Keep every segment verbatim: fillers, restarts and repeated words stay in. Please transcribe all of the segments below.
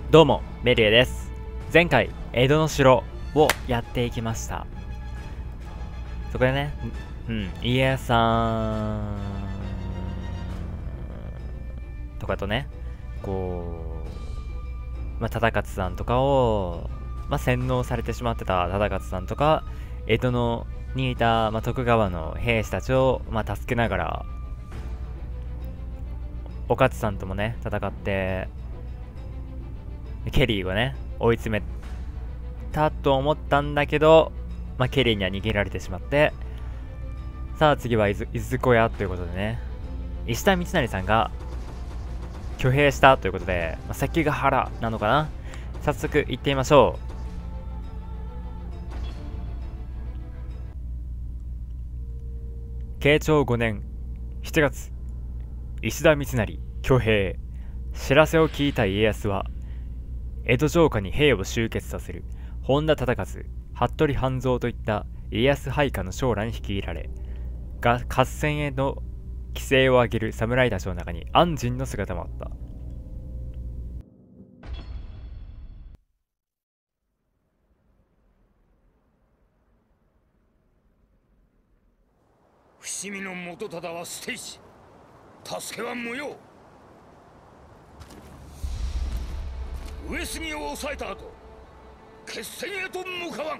どうもメリエです。前回江戸の城をやっていきました。そこでね、うん家康さんとかとね、こうまあ忠勝さんとかをまあ洗脳されてしまってた忠勝さんとか、江戸のにいた、まあ、徳川の兵士たちを、まあ、助けながら、お勝さんともね戦って、ケリーをね追い詰めたと思ったんだけど、まあ、ケリーには逃げられてしまって、さあ次はいずいずこ屋ということでね、石田三成さんが挙兵したということで、まあ、関ヶ原なのかな。早速行ってみましょう。慶長ごねんしちがつ、石田三成挙兵。知らせを聞いた家康は江戸城下に兵を集結させる本田忠勝、服部半蔵といった家康配下の将来に率いられ、が合戦への規制を上げる侍たちの中に安仁の姿もあった。 伏見の元忠は捨てし、助けは無用。上杉を抑えた後、決戦へと向かわん。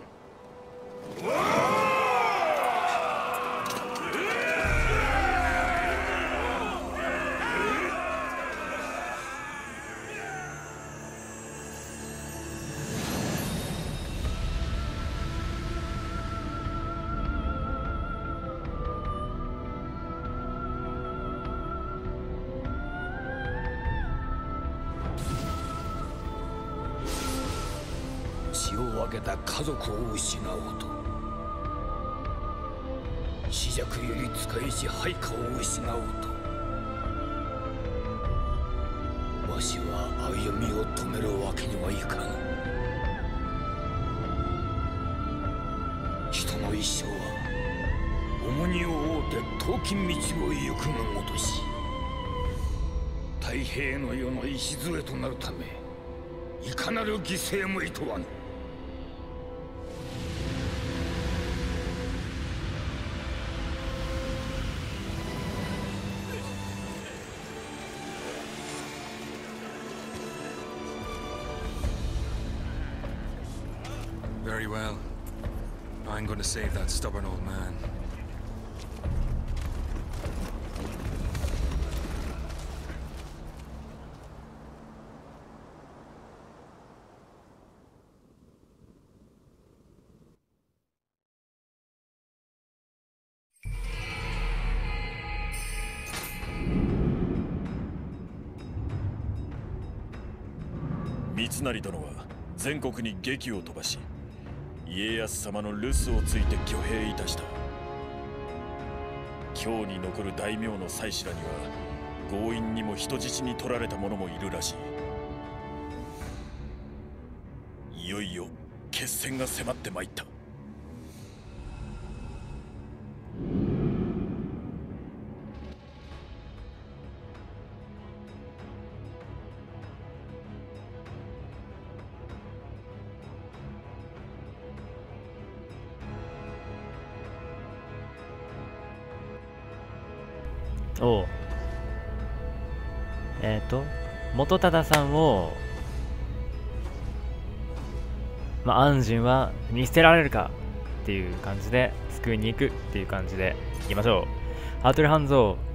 血を分けた家族を失おうと、死弱より使いし配下を失おうと、わしは歩みを止めるわけにはいかん。人の一生は重荷を負うて遠き道を行くがごとし、太平の世の礎となるため、いかなる犠牲もいとわぬ。 Very well. I'm going to save that stubborn old man. 三成殿は全国に檄を飛ばし、家康様の留守をついて挙兵いたした。京に残る大名の妻子らには強引にも人質に取られた者もいるらしい。いよいよ決戦が迫ってまいった。 おうえっ、ー、と元忠さんを、まあ、安仁は見捨てられるかっていう感じで救いに行くっていう感じでいきましょう。服部半蔵、ウ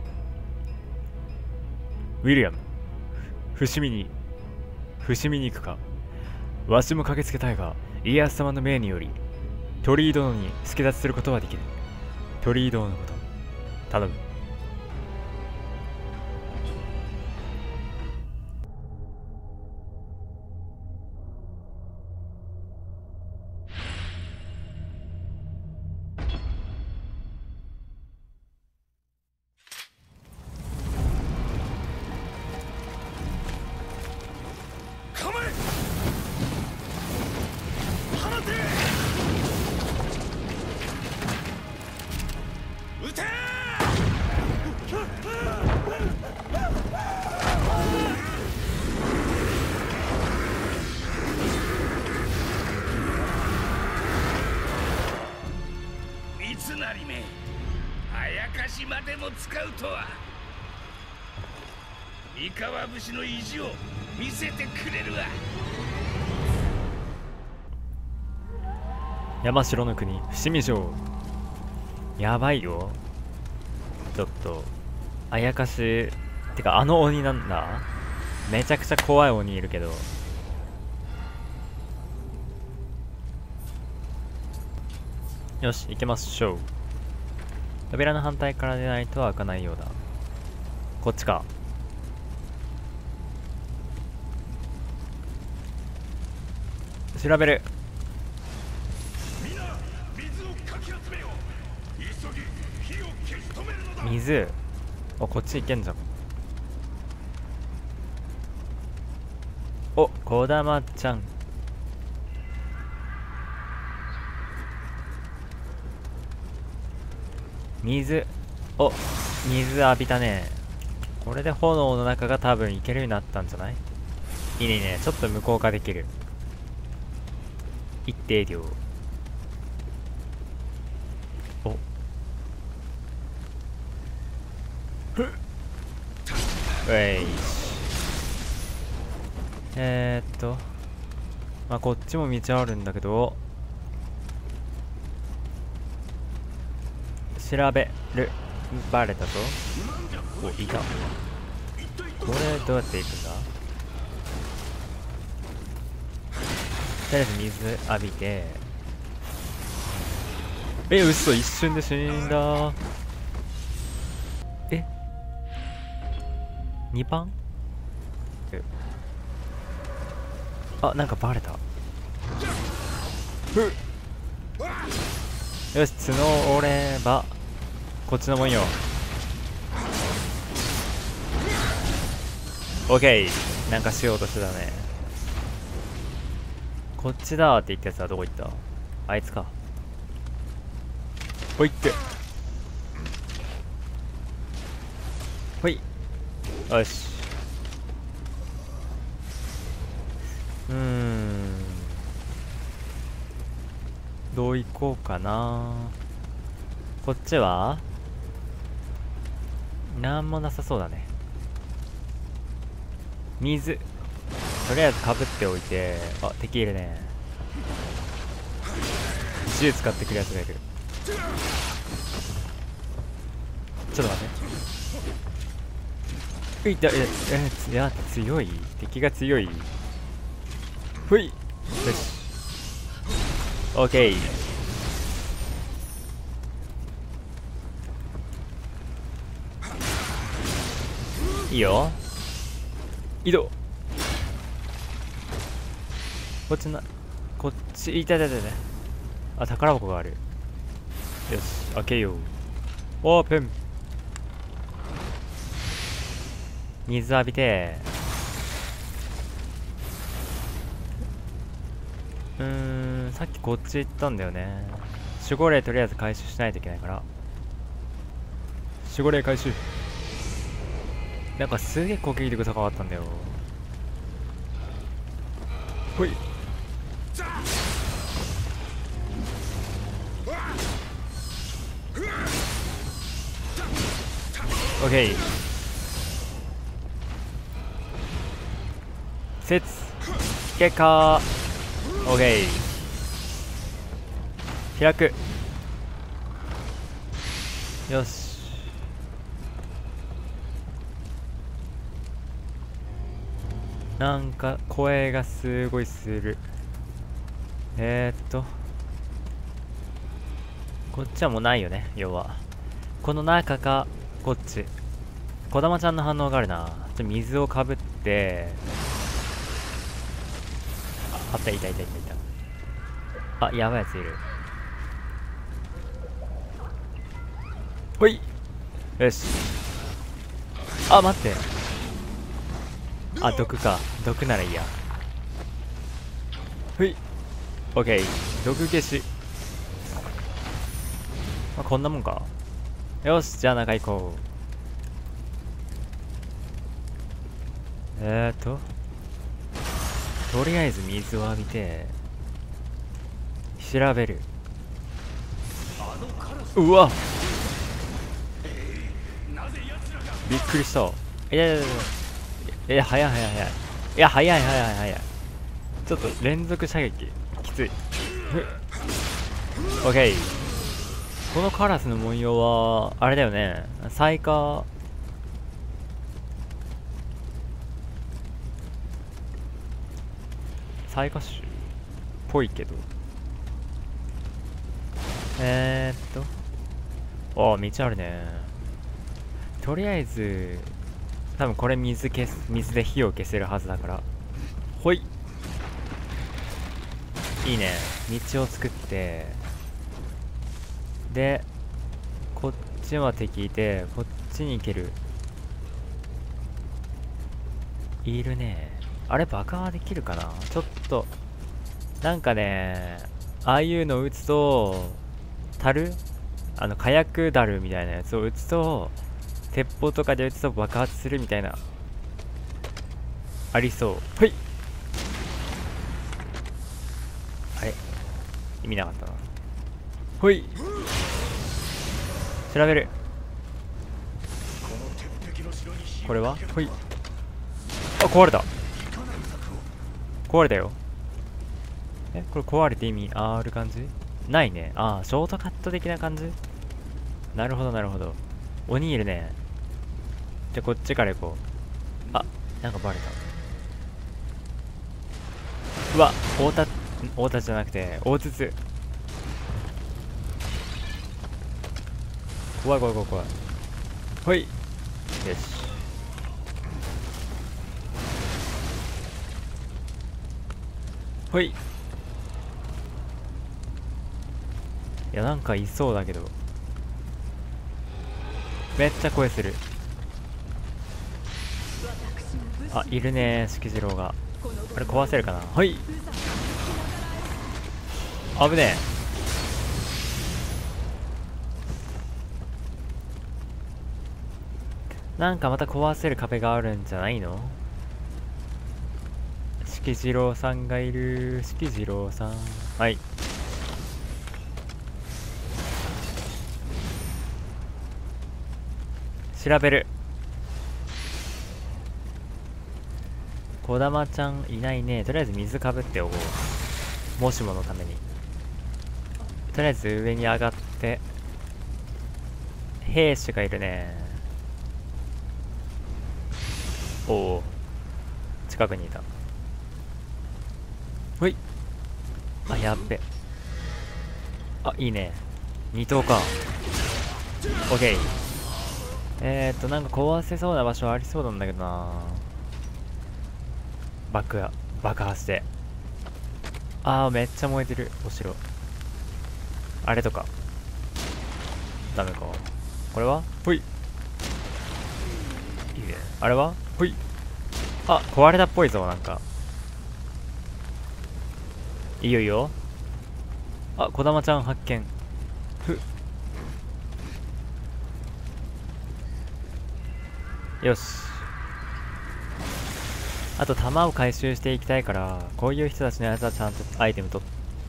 ィリアム、伏見に伏見に行くか。わしも駆けつけたいが、家康様の命により鳥居殿に助立ちすることはできる。鳥居殿のこと頼む。 撃て！ 使うとは。三河武士の意地を見せてくれるわ。 山城の国伏見城。やばいよ。ちょっとあやかしてか、あの鬼なんだ。めちゃくちゃ怖い鬼いるけど。よし行きましょう。扉の反対から出ないと開かないようだ。こっちか。調べる。水。お、こっち行けんじゃん。お、こだまちゃん。水。お、水浴びたね。これで炎の中が多分行けるようになったんじゃない？いいねいいね。ちょっと無効化できる。一定量。おふっうえい。えー、っとまあこっちも道あるんだけど、調べる。バレたぞ。お、いた。これどうやって行くんだ？とりあえず水浴びて。え、嘘、一瞬で死んだ。えにばん？えあ、なんかバレた。ふっよし、角折ればこっちのもんよ。オッケー。なんかしようとしてたね。こっちだーって言ったやつはどこ行った？あいつか。ほいって。ほい。よし。うーん。どう行こうかな。こっちはなんもなさそうだね。水。とりあえずかぶっておいて。あ、敵いるね。銃使ってくるやつがいる。ちょっと待って。ういった、え、え、いや、強い。敵が強い。ふい。よし。オッケー。いいよ。移動。こっちな、こっち、いたいたいたいた。あ、宝箱がある。よし、開けよう。オープン。水浴びて。うーん、さっきこっち行ったんだよね。守護霊とりあえず回収しないといけないから。守護霊回収。なんかすげえ攻撃力高かったんだよ。ほい。オッケー。説結果。オッケー。開く。よし。なんか声がすごいする。えー、っとこっちはもうないよね。要はこの中かこっち。こだまちゃんの反応があるな。ちょ水をかぶって。あ、あった。いたいたいたいた。あ、やばいやついる。ほい。よし。あ、待って。あ、毒か。毒ならいいや。ふい。オッケー。毒消し。まあ、こんなもんか。よし、じゃあ中行こう。えーととりあえず水を浴びて調べる。うわびっくりした。いやいやいやいや、早い早い早い。いや、早い早い早い。ちょっと連続射撃きつい。オッケー。このカラスの文様はあれだよね、サイカサイカ種っぽいけど、えーっとああ道あるね。とりあえず多分これ水消す、水で火を消せるはずだから、ほい。いいね。道を作って、でこっちは敵いて、こっちに行ける。いるね。あれ爆破できるかな。ちょっとなんかね、ああいうの撃つと、樽あの火薬ダルみたいなやつを撃つと、鉄砲とかで撃つと爆発するみたいな、ありそう。はい。あれ意味なかったな。ほい。調べる。これはほい。あ、壊れた。壊れたよ。え、これ壊れて意味ある感じないね。ああ、ショートカット的な感じ。なるほどなるほど。鬼いるね。じゃあこっちから行こう。あ、なんかバレた。うわ、大田大田じゃなくて大筒。怖い怖い怖い怖い。ほい。よし。ほい。いや、なんかいそうだけど、めっちゃ声する。あ、いるね、式次郎が。あれ壊せるかな。はい。危ねえ。なんかまた壊せる壁があるんじゃないの。式次郎さんがいる。式次郎さん。はい。調べる。こだまちゃんいないね。とりあえず水かぶっておこう。もしものために。とりあえず上に上がって。兵士がいるね。おお、近くにいた。ほい。あ、やっべ。あ、いいね。二等か。オッケー。えーっと、なんか壊せそうな場所ありそうなんだけどな。爆破、爆破して。あー、めっちゃ燃えてる、お城。あれとか。ダメか。これはほい。いいね。あれはほい。あ、壊れたっぽいぞ、なんか。いいよいいよ。あ、こだまちゃん発見。ふっ。よし。あと弾を回収していきたいから、こういう人たちのやつはちゃんとアイテムと。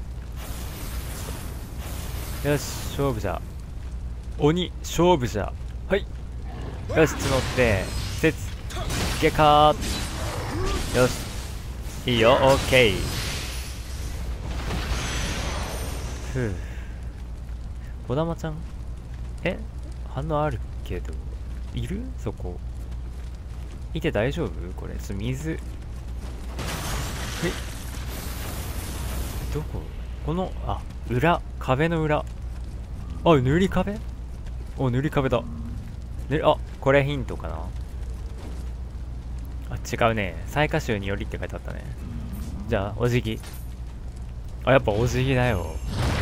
よし、勝負じゃ。鬼勝負じゃ。はい。よし、募って施設下かー。よし、いいよ。オッケー。ふう。こだまちゃん、え、反応あるけどいる。そこいて大丈夫。これちょっと水。え、どこ。この、あ、裏、壁の裏。あ、塗り壁。お、塗り壁だ。塗り、あ、これヒントかな。あ、違うね。雑賀衆によりって書いてあったね。じゃあお辞儀。あ、やっぱお辞儀だよ。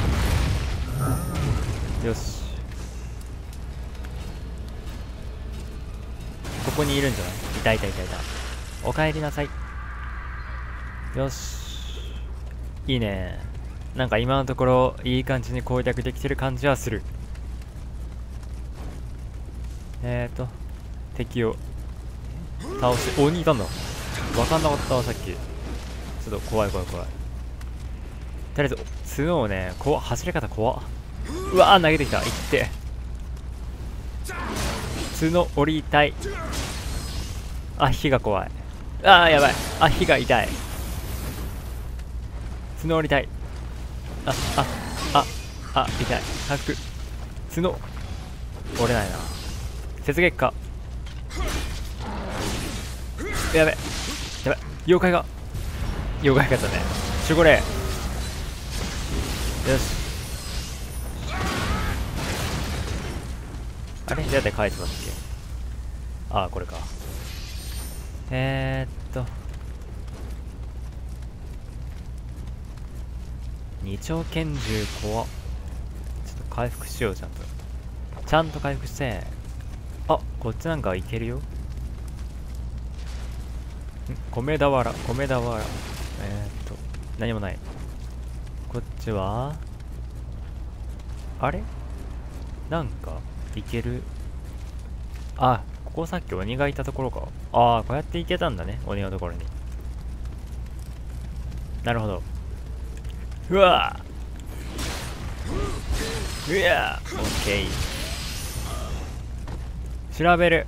よし、ここにいるんじゃない。いたいたいたいた。おかえりなさい。よし、いいね。なんか今のところいい感じに攻略できてる感じはする。えーと敵を倒して、鬼いたんだ。分かんなかったわさっき。ちょっと怖い怖い怖い。とりあえず角をね、こう走り方怖っ。うわー、投げてきた。いって角折りたい。あ、火が怖い。あーやばい。あ、火が痛い。角折りたい。ああああ痛い。回復。角折れないな。雪月下。やべやべ、妖怪が妖怪がったね。守護霊。よし。あれ、どうやって返してますっけ。ああ、これか。えー、っと二丁拳銃怖っ。ちょっと回復しよう。ちゃんとちゃんと回復して。あ、こっちなんかいけるよ。ん、米俵、米俵。えー、っと何もない。こっちはあれ、なんかいける。あ、ここさっき鬼がいたところか。ああ、こうやっていけたんだね、鬼のところに。なるほど。うわー、うわー、オッケー。調べる。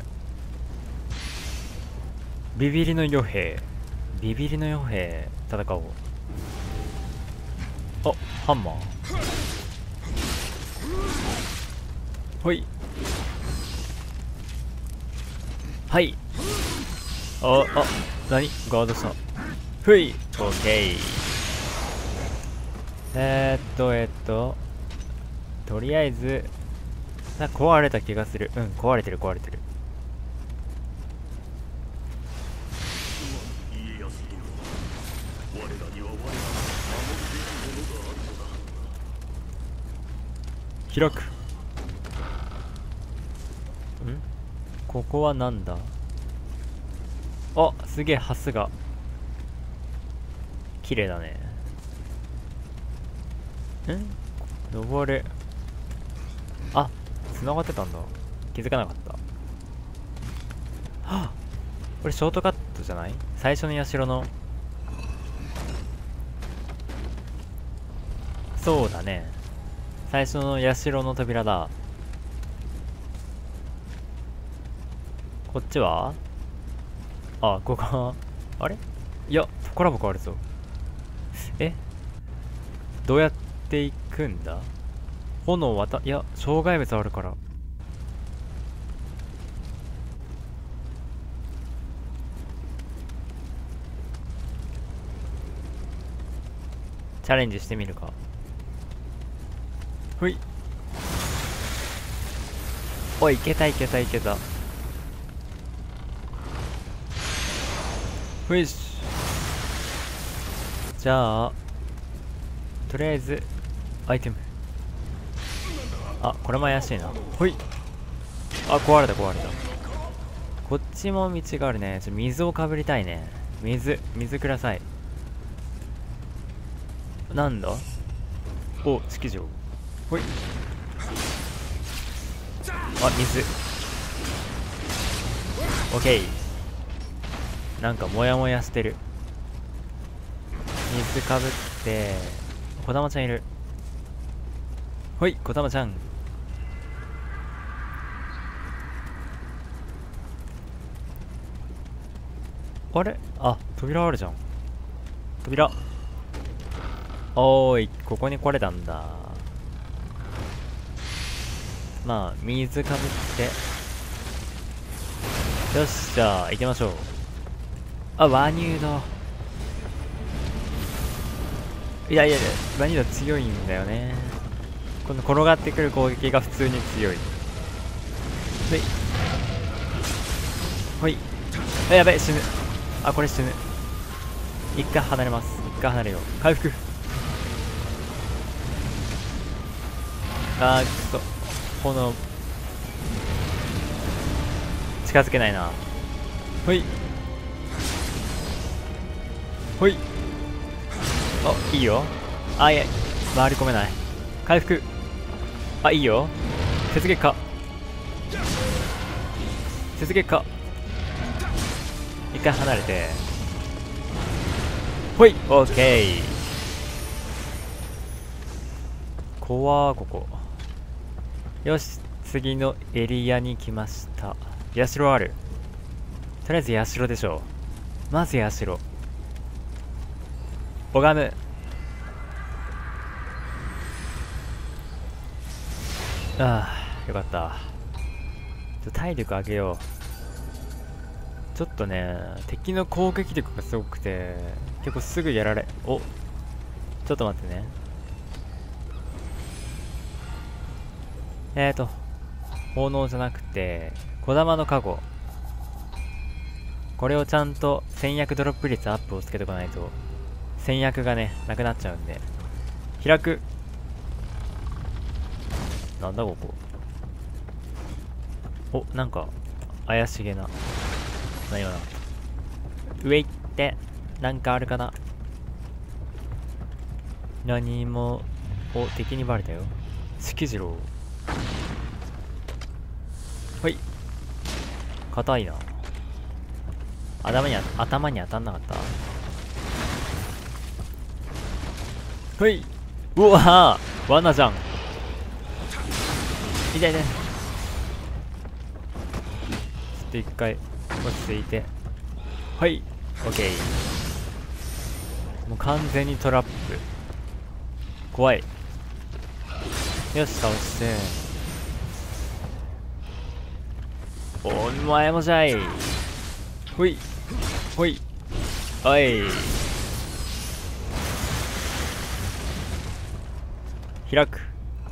ビビりの傭兵、ビビりの傭兵戦おう。あ、ハンマー。ほい。はい。あ、あ、なにガードした。ふい。オッケー。えー、っとえー、っととりあえずな、壊れた気がする。うん、壊れてる壊れてる。開く。ん、ここはなんだ。あ、すげえ、ハスが綺麗だね。ん、登る。あ、繋がってたんだ。気づかなかった。はあ、これショートカットじゃない？最初の社の。そうだね、最初の社の扉だ。こっちは、あ、ここはあれ、いや、コラボ変わるぞ。え、どうやって行くんだ。炎渡、いや、障害物あるから。チャレンジしてみるか。ほい。おい、いけたいけたいけた。ほいし。じゃあとりあえずアイテム。あ、これも怪しいな。ほい。あ、壊れた壊れた。こっちも道があるね。ちょ、水をかぶりたいね。水水ください。なんだ。お、式場。ほい。あ、水。オッケー。なんかモヤモヤしてる。水かぶって。こだまちゃんいる。ほい、こだまちゃん。あれ、あ、扉あるじゃん。扉。おーい、ここに来れたんだ。まあ、水かぶって。よし、じゃあ、行きましょう。あ、ワニュード。いやいやいや、ワニュード強いんだよね。この転がってくる攻撃が普通に強い。ほい。ほい。あ、やべえ、死ぬ。あ、これ死ぬ。一回離れます。一回離れよう。回復。あー、くそ。炎。近づけないな。ほい。ほい。あ、いいよ。あ、いや、回り込めない。回復。あ、いいよ。雪月下。雪月下。一回離れて。ほい。オッケー。怖ー、ここ。よし、 次のエリアに来ました。社ある。とりあえず社でしょう。まず社。拝む。ああ、よかった。ちょ体力上げよう。ちょっとね、敵の攻撃力がすごくて、結構すぐやられ、お、ちょっと待ってね。えーと、奉納じゃなくて、小玉のカゴ。これをちゃんと戦略ドロップ率アップをつけておかないと、戦略がね、なくなっちゃうんで。開く。なんだここ。お、なんか、怪しげな。何今な。上行って、なんかあるかな。何も、お、敵にバレたよ。式次郎。ほい。硬いな。頭にあ、頭に当たんなかった。ほい。うわぁ罠じゃん。痛い痛い。ちょっと一回落ち着いて。はい。オッケー。もう完全にトラップ。怖い。よし、倒して。お前もじゃい。ほい。ほい。おい。開く。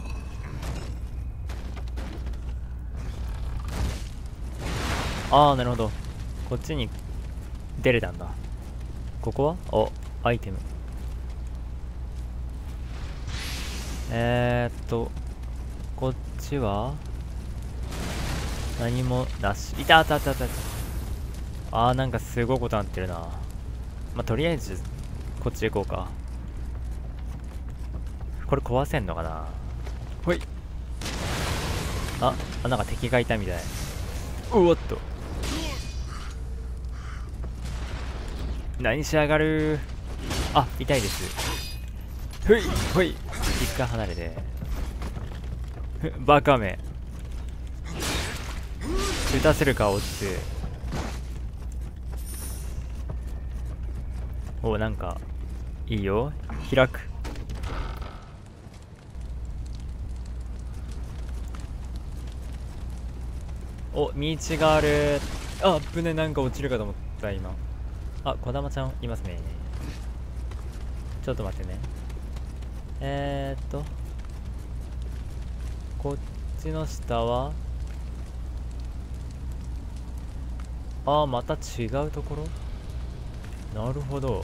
ああ、なるほど。こっちに出れたんだ。ここはお、アイテム。えーっと、こっちは何もなし。いた、あったあったあったあった。あー、なんかすごいことなってるな。まあ、とりあえず、こっち行こうか。これ壊せんのかな。ほい。あ、あ、なんか敵がいたみたい。うおっと。何しやがる。あ、痛いです。ふいほい。一回離れて。バカめ。撃たせるか、落ちて。お、なんかいいよ。開く。お、道がある。あ、危ね、なんか落ちるかと思った今。あ、こだまちゃんいますね。ちょっと待ってね。えーっとこっちの下は、あー、また違うところ。なるほど。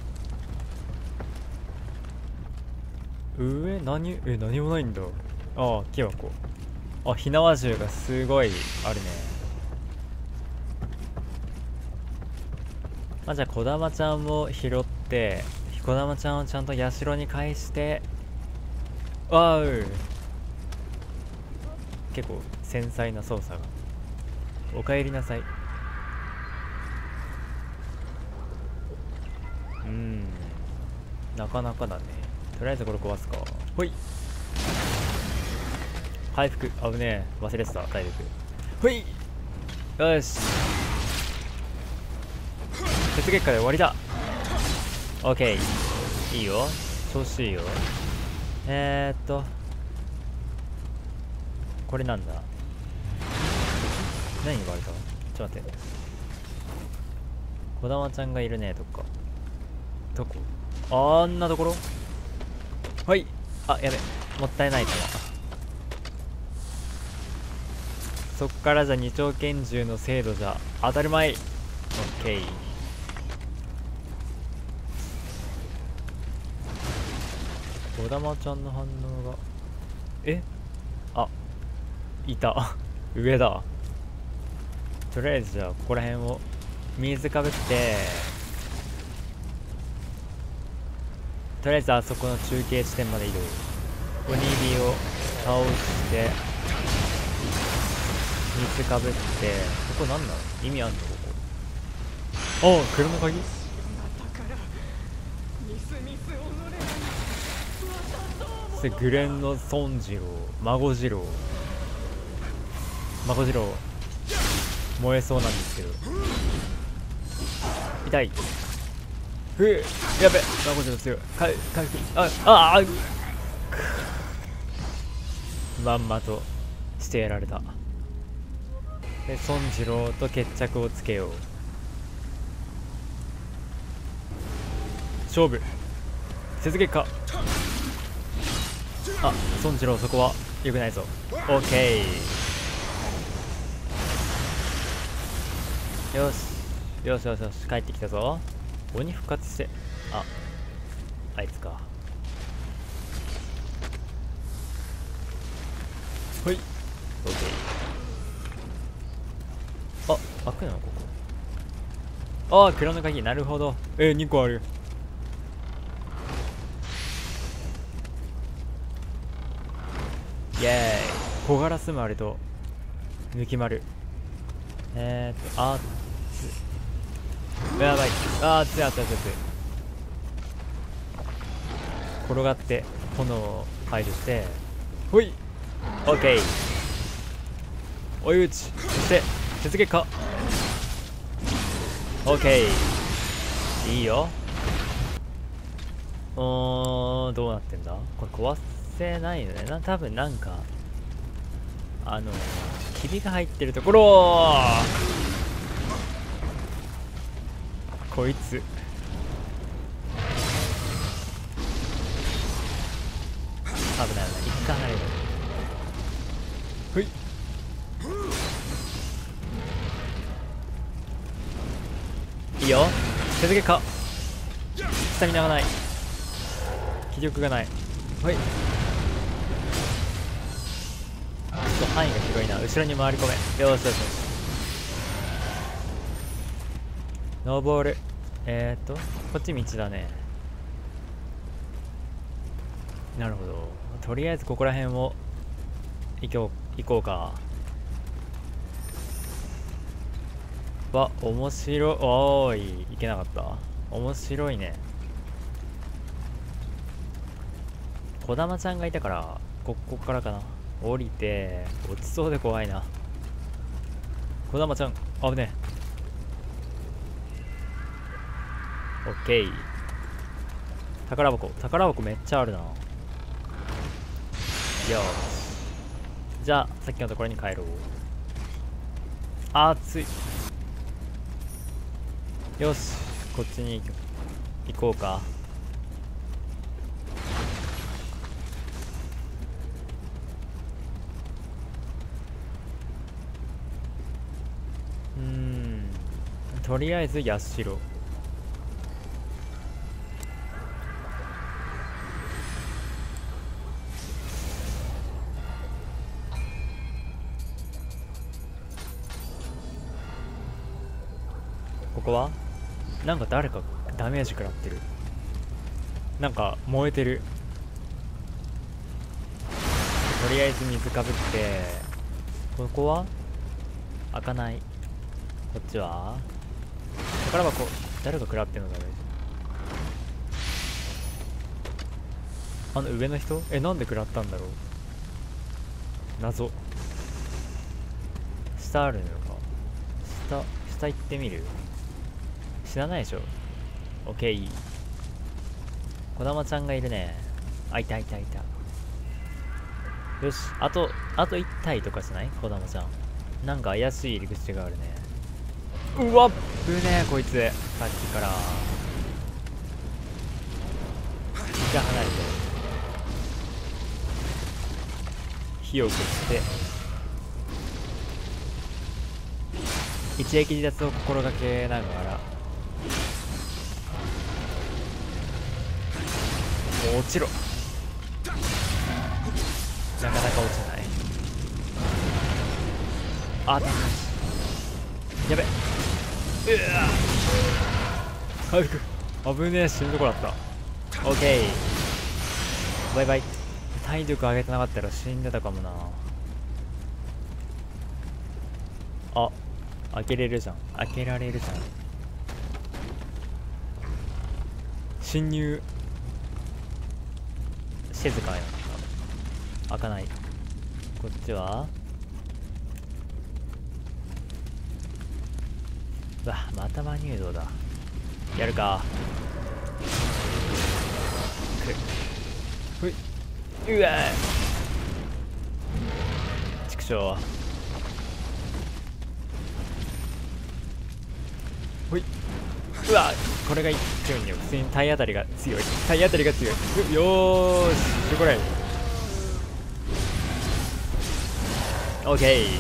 上何、え、何もないんだ。ああ、木箱。あ、火縄銃がすごいあるね。まあ、じゃあこだまちゃんも拾って、こだまちゃんをちゃんと社に返して、わーう、結構繊細な操作が。おかえりなさい。うーん、なかなかだね。とりあえずこれ壊すか。ほい。回復。危ねえ、忘れてた。体力。ほい。よし、鉄結果で終わりだ。オッケー、いいよ、調子いいよ。えーっとこれなんだ。何言われた。ちょっと待って。こだまちゃんがいるね。どっかどこ。あんなところ。はい。あ、やべ、もったいないかも。そっからじゃ二丁拳銃の精度じゃ当たるまい。オッケー。こだまちゃんの反応が、え、あ、いた上だ。とりあえずじゃあここら辺を水かぶって、とりあえずあそこの中継地点まで移動。鬼火を倒して水かぶって。ここなんだ、意味あんのここ。ああ、車の鍵。グレンの孫次郎、孫次郎。 マコジロウ燃えそうなんですけど。痛い。ふう、やべ、マコジロウ強い。か回復、あああ、まんまとしてやられた。で孫次郎と決着をつけよう。勝負雪月花。あ、孫次郎そこは良くないぞ。オッケー。よしよしよしよし、帰ってきたぞ。鬼復活して、あ、あいつか。ほい、オッケー。あ、開くのここ。ああ、蔵の鍵、なるほど。えー、にこある。イエーイ。小ガラス丸と抜き丸。えーっと、あーっつ、やばい。あーっつい、あっつい、あっつい。転がって炎を排除して、ほい、オッケー。追い打ち、そして雪月花。オッケー、いいよ。うーん、どうなってんだこれ。壊せないよね。な、多分なんかあのー、霧が入ってるところ。こいつ危ない危ない。一回離れる。ほい、いいよ。雪月花。スタミナがない、気力がない。ほい、ちょっと範囲が広いな。後ろに回り込め。よしよしよし。登る。えーっとこっち道だね。なるほど。とりあえずここら辺を行こう行こうか。わ、面白い。おーい、行けなかった。面白いね。こだまちゃんがいたからここからかな。降りて落ちそうで怖いな。こだまちゃん危ねえ。オッケー。宝箱、宝箱めっちゃあるな。よし、じゃあさっきのところに帰ろう。あーつい。よし、こっちに行こうか。うーん、とりあえず社。ここはなんか誰かダメージ食らってる。なんか燃えてる。とりあえず水かぶって。ここは開かない。こっちは宝箱。誰が食らってんのだろう。あの上の人、え、なんで食らったんだろう。謎。下あるのか。下下行ってみる。知らないでしょ。オッケー。こだまちゃんがいるね。あ、いたいたいた。よし、あとあといち体とかじゃない。こだまちゃんなんか怪しい入り口があるね。うわっぶねえこいつ。さっきからじゃあ離れて火を消して一撃離脱を心がけながら。もう落ちろ。なかなか落ちない。あ、ダメだ。やべ。うわ回復。危ねえ、死ぬとこだった。オッケー。バイバイ。体力上げてなかったら死んでたかもな。あ、開けれるじゃん。開けられるじゃん。侵入。静かやな。開かない。こっちはうわ、また馬入道だ。やるか。ふいうわちくしょう。ほいうわこれが強いんだよ。普通に体当たりが強い。体当たりが強い。よーしこれオッケー。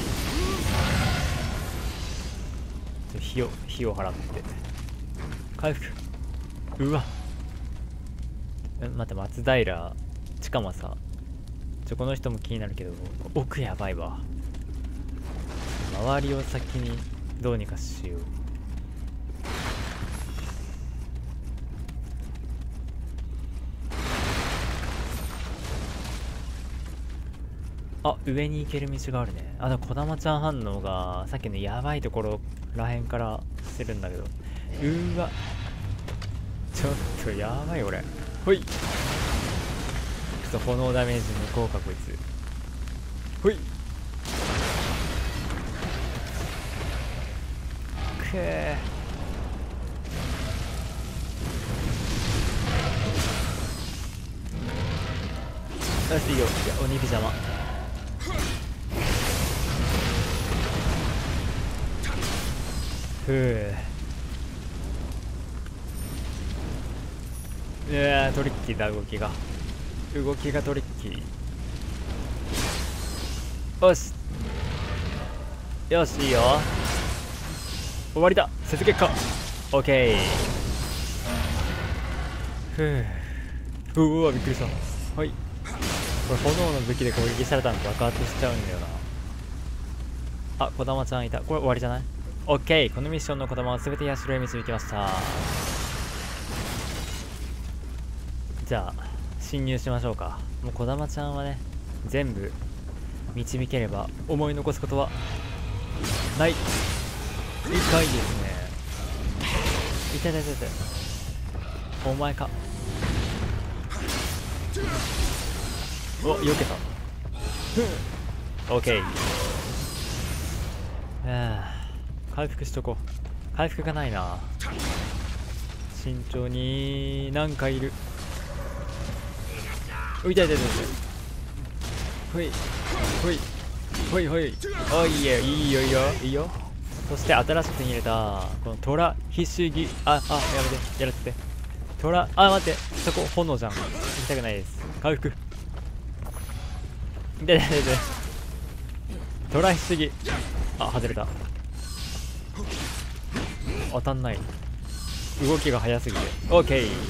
火を火を払って回復。うわえ待って松平しかもさちょこの人も気になるけど奥やばいわ。周りを先にどうにかしよう。あ、上に行ける道があるね。あ、でも児玉ちゃん反応がさっきのやばいところらへんからしてるんだけど。うーわちょっとやばい俺。ほいちょっと炎ダメージ無効かこいつ。ほいくーよしいいよ。いや鬼火邪魔。ふういやートリッキーだ動きが動きがトリッキー。よしよしいいよ。終わりだ。雪月下オッケー。ふううわびっくりした。はいこれ炎の武器で攻撃されたの爆発しちゃうんだよな。あ児玉ちゃんいた。これ終わりじゃない？オッケー。このミッションの子供は全て社へ導きました。じゃあ侵入しましょうか。もう児玉ちゃんはね全部導ければ思い残すことはない。痛いですね。痛い痛い痛い痛い。お前か。お避けた。オッケー。回復しとこう。回復がないな。慎重に何かいる。ういたいたいたいた。ほいほいほいほい。おいいよいいよいいよいいよ。そして新しく手に入れたこの虎ひしぎ。ああやめてやらせて。虎あ待ってそこ炎じゃん。行きたくないです。回復。痛い痛い痛い。虎ひしぎ。あ外れた。当たんない。動きが速すぎて。オッケー。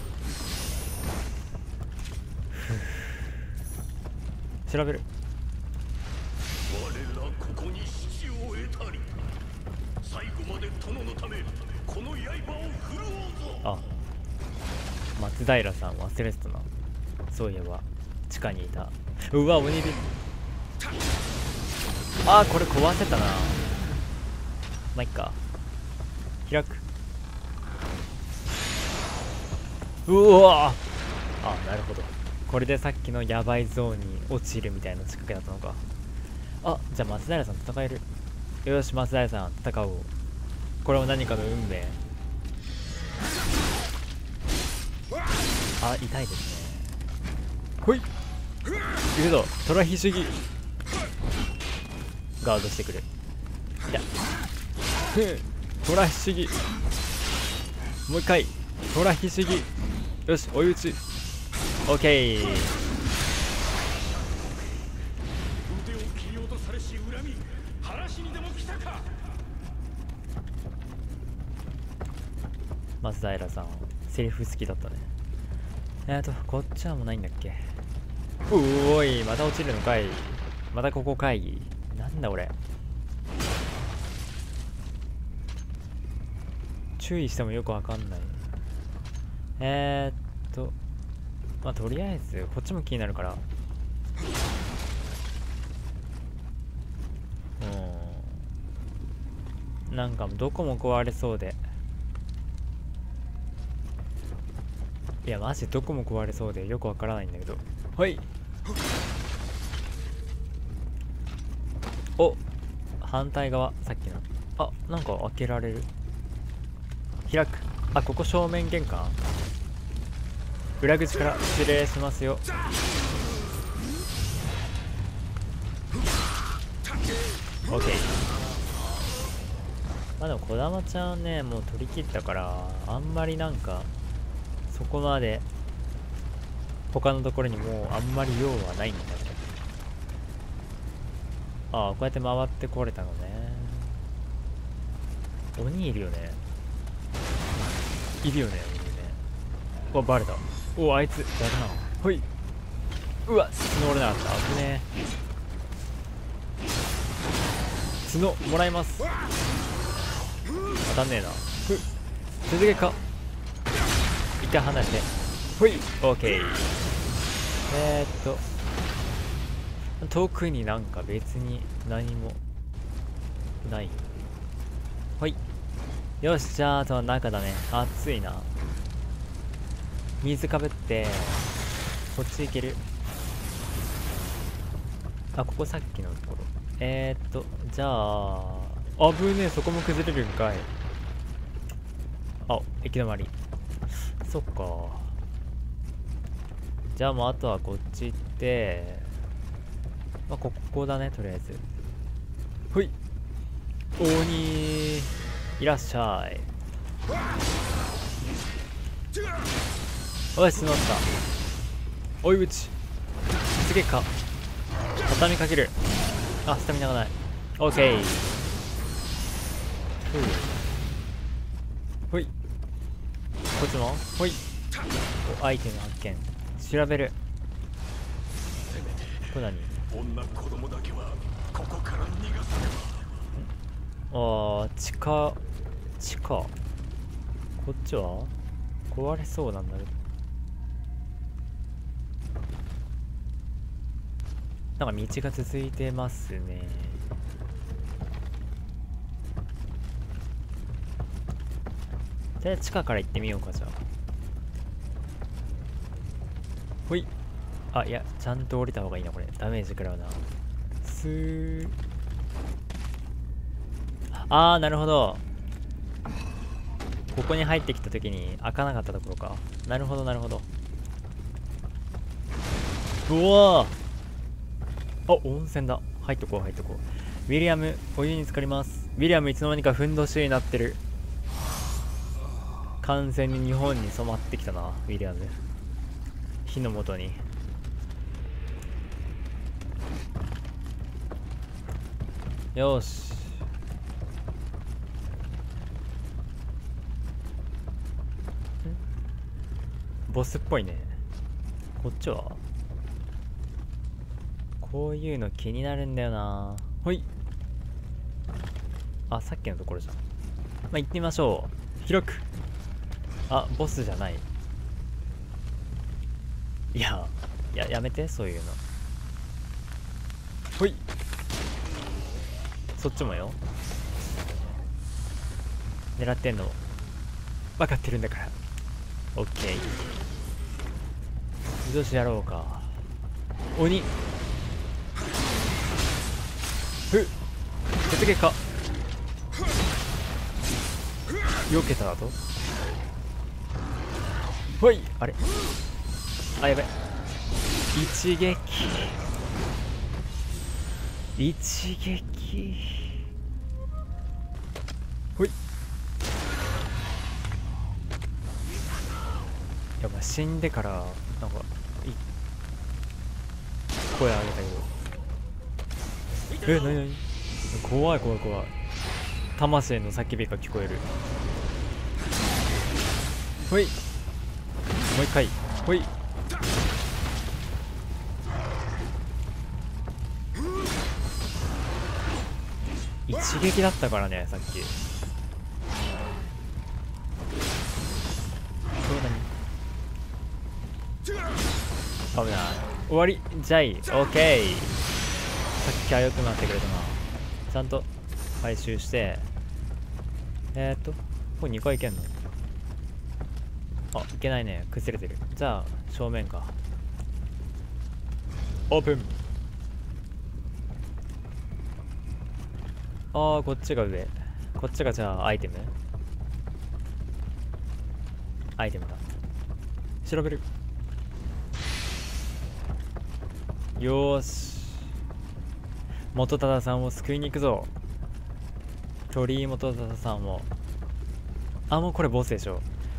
調べる。 我らここに死を得たり最後まで殿のためこの刃を振るおうぞ。 あ松平さん忘れてたな。そういえば地下にいた。うわ鬼火。あーこれ壊せたな。まあいっか。開く。うわあなるほど。これでさっきのヤバいゾーンに落ちるみたいな仕掛けだったのか。あじゃあ松平さん戦える。よし松平さん戦おう。これは何かの運命。あ痛いですね。ほいいくぞ虎ひしぎ。ガードしてくる。いやふん虎ひしぎ。もう一回虎ひしぎ。よし追い打ち。オッケー。 腕を切り落とされし恨み晴らしにでも来たか。 松平さんセリフ好きだったね。えーとこっちはもうないんだっけ。うおいまた落ちるのかい。またここ会議なんだ俺。注意してもよくわかんない。えーっとまあとりあえずこっちも気になるから。うんなんかどこも壊れそうで。いやマジどこも壊れそうでよくわからないんだけど。はいお反対側さっきの。あなんか開けられる。 開く。あ、ここ正面玄関。裏口から失礼しますよ。オッケー。まあでも児玉ちゃんね、もう取り切ったからあんまりなんかそこまで他のところにもうあんまり用はないんだけど。ああ、こうやって回ってこれたのね。鬼いるよね。いるよね、鬼ね。うわ、バレた。おお、あいつやるな。ほい。うわ、角折れなかった。危ねえ。角もらいます。当たんねえな。ふっ、続けか。一回離れて。ほい、オッケー。えー、っと特になんか別に何もない。ほい。よし、じゃああとは中だね。暑いな。水かぶってこっち行ける。あ、ここさっきのところ。えー、っとじゃああぶねえ、そこも崩れるんかい。あ、行き止まり。そっか。じゃあもうあとはこっち行って、まあ、ここだね、とりあえず。ほい。鬼いらっしゃい。おい、済まった。追い打ち。すげえか。畳みかける。あ、スタミナがない。オッケー。ほい。こっちもほい。お、アイテム発見。調べる。これ何？ 女子供だけはここから逃がさねあー、地下地下。こっちは壊れそうなんだけど。なんか道が続いてますね。じゃあ地下から行ってみようか。じゃあほい。あ、いや、ちゃんと降りた方がいいな。これダメージ食らうな。スー。あー、なるほど。ここに入ってきた時に開かなかったところか。なるほどなるほど。うわー、あ、温泉だ。入っとこう入っとこう。ウィリアム、お湯に浸かります。ウィリアムいつの間にかふんどしになってる。完全に日本に染まってきたな、ウィリアム。火の元に。よし。ボスっぽいね。こっちはこういうの気になるんだよな。ほい。あ、さっきのところじゃん。まあ、行ってみましょう。広く。あ、ボスじゃない。いや、や、やめて、そういうの。ほい。そっちもよ。狙ってんの分かってるんだから。オッケー。よし、やろうか。鬼。ふっ。血芸か。避けただと。ほい。あれ。あ、やべ。一撃。一撃。ほい。やばい、死んでからなんかい声上げたけど。え、なになに。怖い怖い怖い。魂の叫びが聞こえる。ほい。もう一回。ほい。一撃だったからね、さっき。そうだね。危ない。終わり。じゃあいい。オッケー。さっきは良くなってくれたな。ちゃんと回収して。えー、っとここにかい行けんの。あ、いけないね。崩れてる。じゃあ正面か。オープン。あー、こっちが上。こっちがじゃあアイテム。 アイテムだ。調べる。よーし、元忠さんを救いに行くぞ。鳥居元忠さんを。あ、もうこれボスでしょ。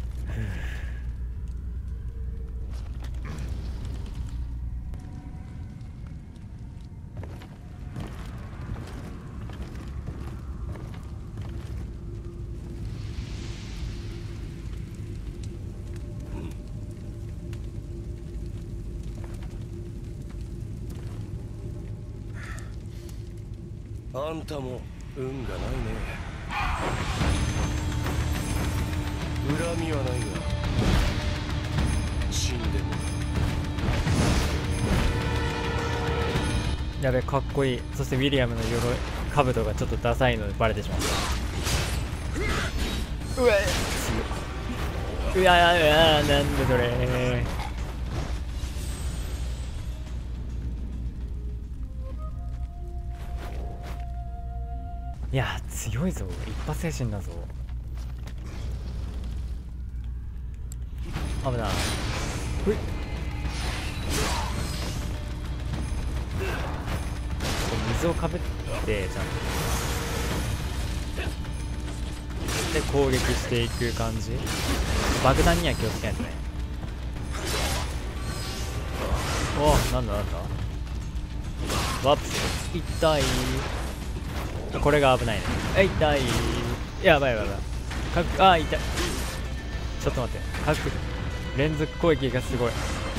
あんたも運がないね。恨みはないが死んでも。 やべ、かっこいい。そしてウィリアムの鎧兜がちょっとダサいのでバレてしまった。うわ強い。うわうわ、なんだそれ。いや強いぞ、一発精神だぞ。危ない。ふい、水をかぶってちゃんとで攻撃していく感じ。爆弾には気をつけないとね。おお、なんだなんだ、ワープして痛い。これが危ないね。え、痛い。やばいやばいやばい。かあー痛い。ちょっと待って、各連続攻撃がすごい。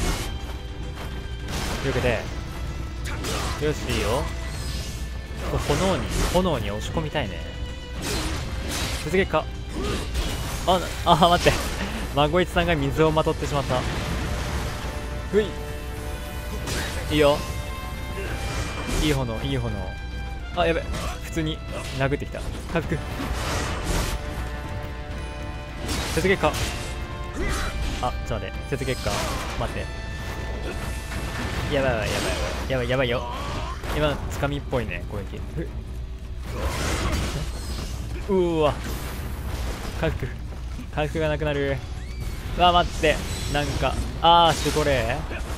というわけで、よしいいよ。炎に炎に押し込みたいね。続けか。ああ、待って、孫一さんが水をまとってしまった。ふい、いいよ、いい炎いい炎。あ、やべ、普通に殴ってきた。回復。雪月下。あ、ちょっと待って、雪月下待って。やばいやばいやばいやばいやばいよ。今のつかみっぽいね、攻撃。うーわ、回復回復がなくなる。うわ、待って、なんかあー、守護霊。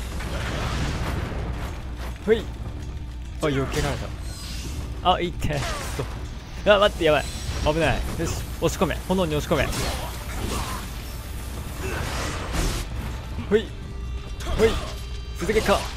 ふい、あ、避けられた。あ、いってくそ。あ、待って、やばい、危ない。よし、押し込め、炎に押し込め。ほいほい、続けか。よし、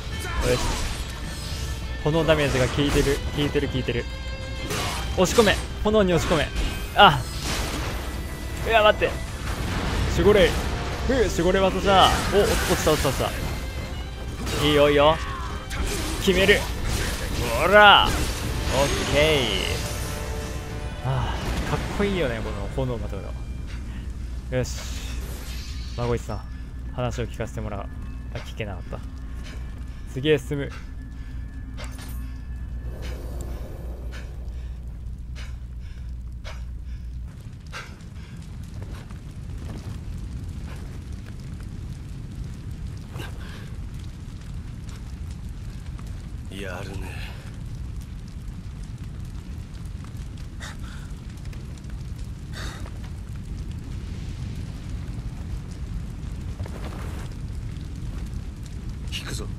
炎ダメージが効いてる効いてる効いてる。押し込め、炎に押し込め。あ、いや、待って、守護霊。ふう、守護霊技じゃ。お、落ちた落ちた落ちた。いいよいいよ、決める。ほら、オッケー。ああ、かっこいいよね、この炎まとうの。よし、孫一さん、話を聞かせてもらう。あ、聞けなかった。次へ進む。 やるね。引くぞ。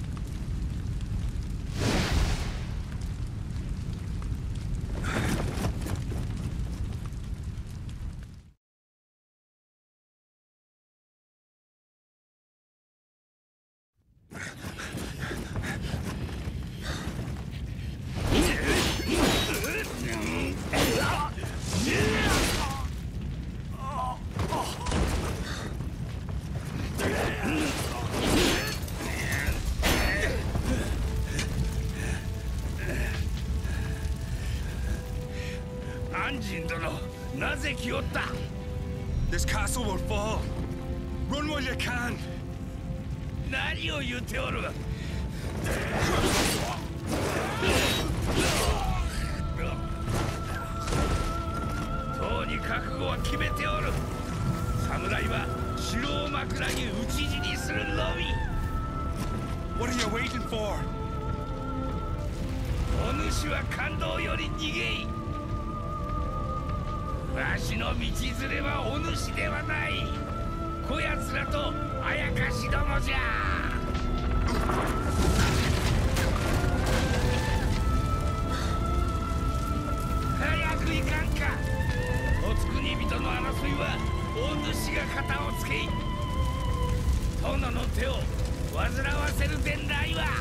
安心殿、なぜ来おった？ This castle will fall. Run while you can. 何を言っておる？とうに覚悟は決めておる。侍は城を枕に討ち死にするのみ。 What are you waiting for? お主は感動より逃げい。わしの道連れはお主ではない。こやつ奴らとあやかしどもじゃ。早く行かんか。お国人の争いはお主が肩をつけ、殿の手を煩わせるでないわ。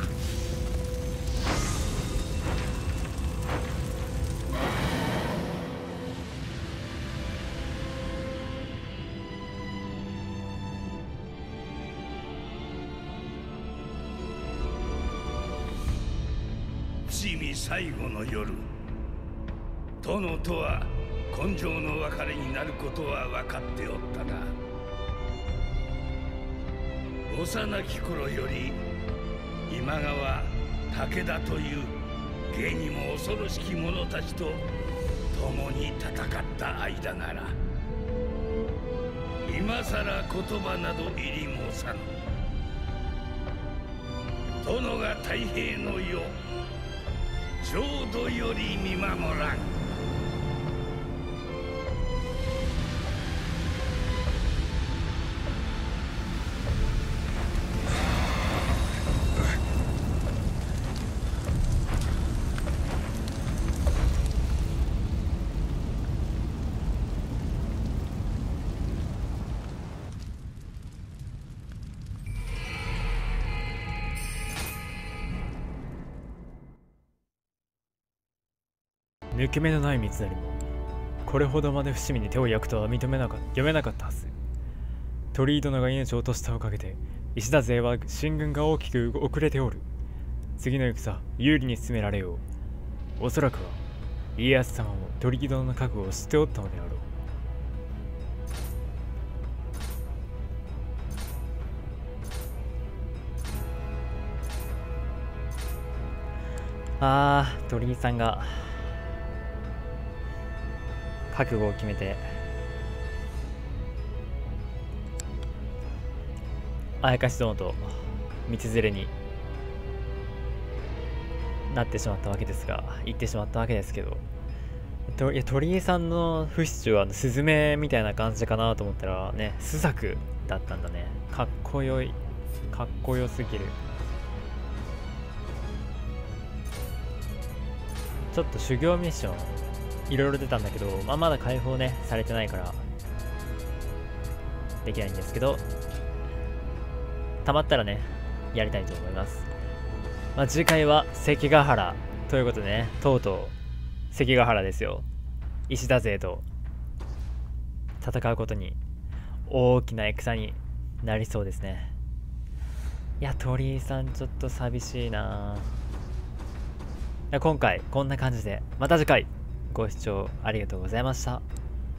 伏見最後の夜、殿とは今生の別れになることは分かっておったが、幼き頃より今川武田という芸にも恐ろしき者たちと共に戦った間なら、今さら言葉など入り申さぬ。殿が太平の世浄土より見守らん。 抜け目のない三成もこれほどまで伏見に手を焼くとは認めなかった読めなかったはず。鳥居殿が命を落としたおかげで石田勢は進軍が大きく遅れておる。次の戦有利に進められよう。おそらくは家康様も鳥居殿の覚悟を知っておったのであろう。あー、鳥居さんが覚悟を決めてあやかし殿と道連れになってしまったわけですが、行ってしまったわけですけど、といや鳥居さんの不死はスズメみたいな感じかなと思ったらね、朱雀だったんだね。かっこよい、かっこよすぎる。ちょっと修行ミッションいろいろ出たんだけど、まあ、まだ解放ねされてないからできないんですけど、たまったらねやりたいと思います。まあ、次回は関ヶ原ということでね、とうとう関ヶ原ですよ。石田勢と戦うことに大きな戦になりそうですね。いや、鳥居さんちょっと寂しいな。今回こんな感じで、また次回ご視聴ありがとうございました。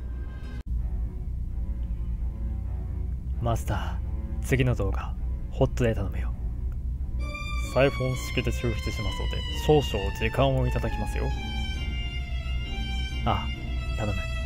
マスター、次の動画ホットで頼むよ。サイフォン式で抽出しますので少々時間をいただきますよ。ああ、頼む。